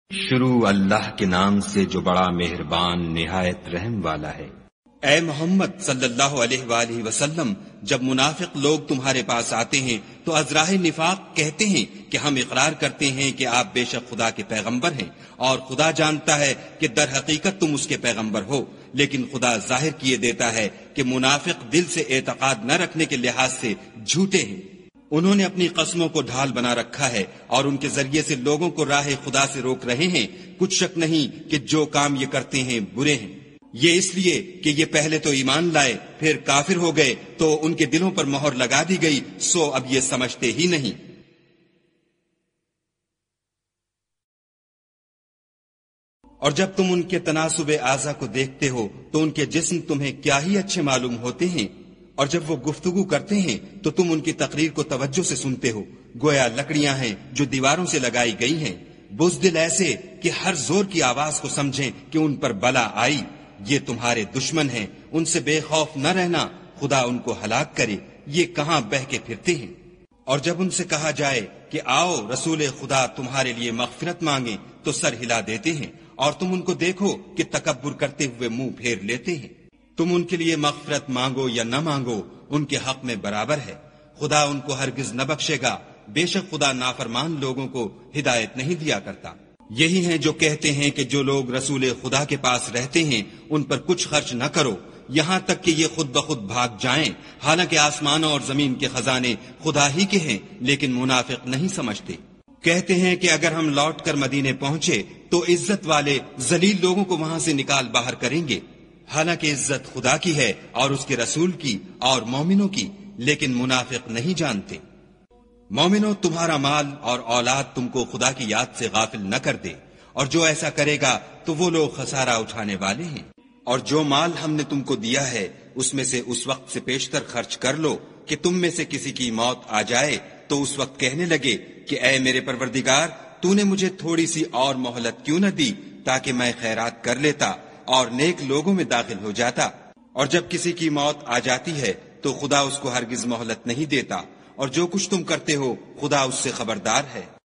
شروع اللہ کے نام سے جو بڑا مہربان نہایت رحم والا ہے۔ اے محمد صلی اللہ علیہ وآلہ وسلم، جب منافق لوگ تمہارے پاس آتے ہیں تو ازراہ نفاق کہتے ہیں کہ ہم اقرار کرتے ہیں کہ آپ بے شک خدا کے پیغمبر ہیں، اور خدا جانتا ہے کہ در حقیقت تم اس کے پیغمبر ہو، لیکن خدا ظاہر کیے دیتا ہے کہ منافق دل سے اعتقاد نہ رکھنے کے لحاظ سے جھوٹے ہیں۔ انہوں نے اپنی قسموں کو ڈھال بنا رکھا ہے اور ان کے ذریعے سے لوگوں کو راہ خدا سے روک رہے ہیں۔ کچھ شک نہیں کہ جو کام یہ کرتے ہیں برے ہیں۔ یہ اس لیے کہ یہ پہلے تو ایمان لائے پھر کافر ہو گئے تو ان کے دلوں پر مہر لگا دی گئی، سو اب یہ سمجھتے ہی نہیں۔ اور جب تم ان کے تناسب اعضا کو دیکھتے ہو تو ان کے جسم تمہیں کیا ہی اچھے معلوم ہوتے ہیں، اور جب وہ گفتگو کرتے ہیں تو تم ان کی تقریر کو توجہ سے سنتے ہو، گویا لکڑیاں ہیں جو دیواروں سے لگائی گئی ہیں، بزدل ایسے کہ ہر زور کی آواز کو سمجھیں کہ ان پر بلا آئی۔ یہ تمہارے دشمن ہیں، ان سے بے خوف نہ رہنا، خدا ان کو ہلاک کرے، یہ کہاں بہ کے پھرتے ہیں۔ اور جب ان سے کہا جائے کہ آؤ رسول خدا تمہارے لیے مغفرت مانگے تو سر ہلا دیتے ہیں، اور تم ان کو دیکھو کہ تکبر کرتے ہوئے منہ پھیر لیتے ہیں۔ تم ان کے لیے مغفرت مانگو یا نہ مانگو، ان کے حق میں برابر ہے، خدا ان کو ہرگز نہ بخشے گا، بے شک خدا نافرمان لوگوں کو ہدایت نہیں دیا کرتا۔ یہی ہیں جو کہتے ہیں کہ جو لوگ رسول خدا کے پاس رہتے ہیں ان پر کچھ خرچ نہ کرو، یہاں تک کہ یہ خود بخود بھاگ جائیں، حالانکہ آسمانوں اور زمین کے خزانے خدا ہی کے ہیں، لیکن منافق نہیں سمجھتے۔ کہتے ہیں کہ اگر ہم لوٹ کر مدینے پہنچے تو عزت والے ذلیل لوگوں کو وہاں سے نکال باہر کریں گے، حالانکہ عزت خدا کی ہے اور اس کے رسول کی اور مومنوں کی، لیکن منافق نہیں جانتے۔ مومنوں، تمہارا مال اور اولاد تم کو خدا کی یاد سے غافل نہ کر دے، اور جو ایسا کرے گا تو وہ لوگ خسارہ اٹھانے والے ہیں۔ اور جو مال ہم نے تم کو دیا ہے اس میں سے اس وقت سے پیشتر خرچ کر لو کہ تم میں سے کسی کی موت آ جائے تو اس وقت کہنے لگے کہ اے میرے پروردگار، تو نے مجھے تھوڑی سی اور مہلت کیوں نہ دی تاکہ میں خیرات کر لیتا اور نیک لوگوں میں داخل ہو جاتا۔ اور جب کسی کی موت آ جاتی ہے تو خدا اس کو ہرگز مہلت نہیں دیتا، اور جو کچھ تم کرتے ہو خدا اس سے خبردار ہے۔